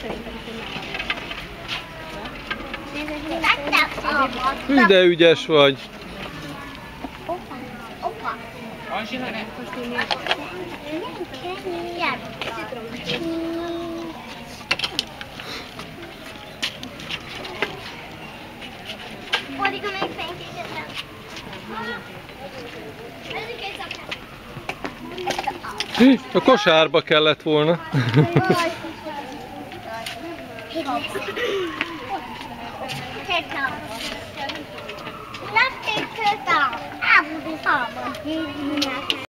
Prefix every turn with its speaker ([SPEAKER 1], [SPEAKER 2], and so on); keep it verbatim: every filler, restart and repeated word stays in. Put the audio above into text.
[SPEAKER 1] Hű, de ügyes vagy. Hű, a kosárba kellett volna.
[SPEAKER 2] Nem